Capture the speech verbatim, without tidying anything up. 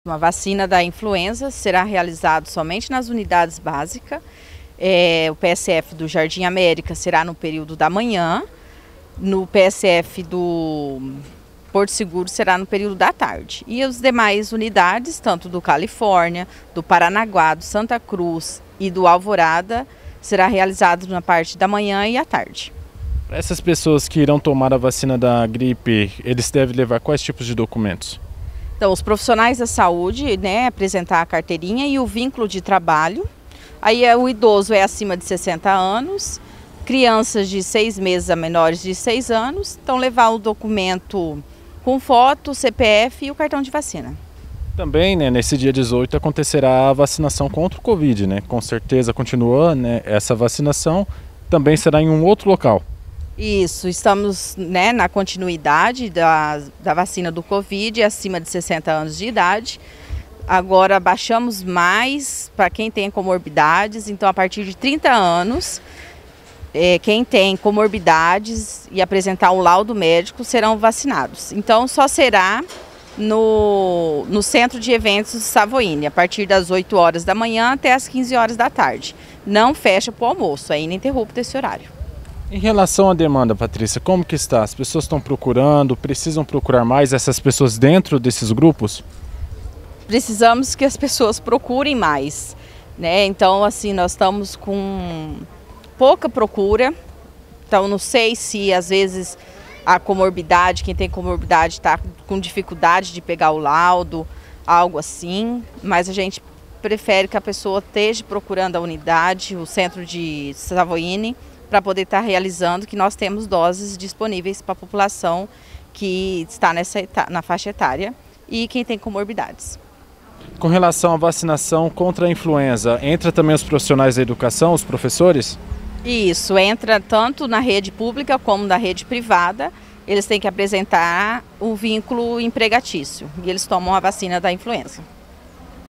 Uma vacina da influenza será realizada somente nas unidades básicas. É, o P S F do Jardim América será no período da manhã. No P S F do Porto Seguro será no período da tarde. E as demais unidades, tanto do Califórnia, do Paranaguá, do Santa Cruz e do Alvorada, será realizado na parte da manhã e à tarde. Essas pessoas que irão tomar a vacina da gripe, eles devem levar quais tipos de documentos? Então, os profissionais da saúde, né, apresentar a carteirinha e o vínculo de trabalho. Aí o idoso é acima de sessenta anos, crianças de seis meses a menores de seis anos, então levar o documento com foto, C P F e o cartão de vacina. Também, né, nesse dia dezoito acontecerá a vacinação contra o Covid, né? Com certeza continua, né, essa vacinação, também será em um outro local. Isso, estamos, né, na continuidade da, da vacina do Covid, acima de sessenta anos de idade. Agora baixamos mais para quem tem comorbidades, então a partir de trinta anos, é, quem tem comorbidades e apresentar um laudo médico serão vacinados. Então só será no, no Centro de Eventos Savoini, a partir das oito horas da manhã até as quinze horas da tarde. Não fecha para o almoço, é ininterrupto esse horário. Em relação à demanda, Patrícia, como que está? As pessoas estão procurando, precisam procurar mais essas pessoas dentro desses grupos? Precisamos que as pessoas procurem mais, né? Então, assim, nós estamos com pouca procura, então não sei se às vezes a comorbidade, quem tem comorbidade está com dificuldade de pegar o laudo, algo assim, mas a gente prefere que a pessoa esteja procurando a unidade, o centro de Savoini, para poder estar realizando que nós temos doses disponíveis para a população que está nessa na faixa etária e quem tem comorbidades. Com relação à vacinação contra a influenza, entra também os profissionais da educação, os professores? Isso, entra tanto na rede pública como na rede privada. Eles têm que apresentar o vínculo empregatício e eles tomam a vacina da influenza.